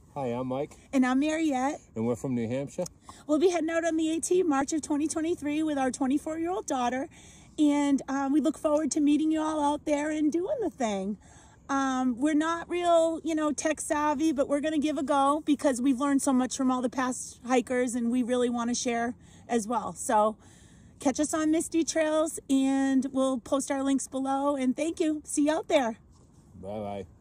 Hi, I'm Mike. And I'm Mariette. And we're from New Hampshire. We'll be heading out on the 18th March of 2023 with our 24-year-old daughter. And we look forward to meeting you all out there and doing the thing. We're not real, tech savvy, but we're going to give a go because we've learned so much from all the past hikers and we really want to share as well. So catch us on Misty Trails and we'll post our links below. And thank you. See you out there. Bye-bye.